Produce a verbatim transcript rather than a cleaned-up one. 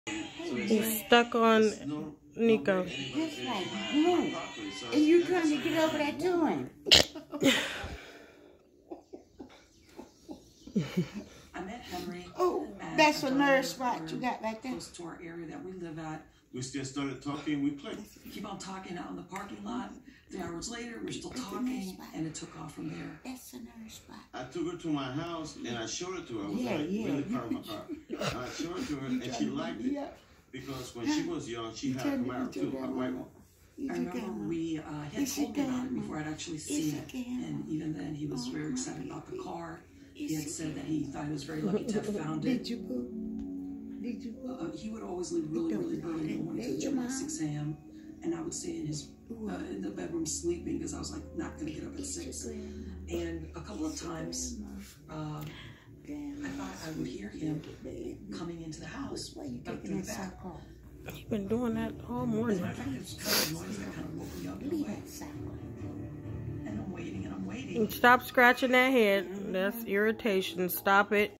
He's stuck on Nico. Just like glue. And you trying to get over that to him. I met Henry. Oh, that's a nerve spot you got right there. Close to our area that we live at. We still started talking, we played. Keep on talking out in the parking lot. Three hours later, we're still talking, and it took off from there. That's a nerve spot. I took her to my house and I showed it to her. I was Yeah, like, yeah. in the car, my car. I showed it to her and she liked it. Yeah. Because when she was young, she had a Camaro too, a white one. I remember we, uh, he had told me about it before I'd actually seen it. And even then, he was very excited about the car. He had said that he thought he was very lucky to have found it. Did you boo? Did you boo? Uh, he would always leave really, really early in the morning to the gym at six A M And I would stay in his uh, in the bedroom sleeping because I was like not going to get up at six. And a couple of times, uh, I thought I would hear him coming into the house back through the back. He's been doing that all morning. I think it's kind of noise that kind of woke me up in a way. And I'm waiting and I'm waiting. Stop scratching that head. That's irritation. Stop it.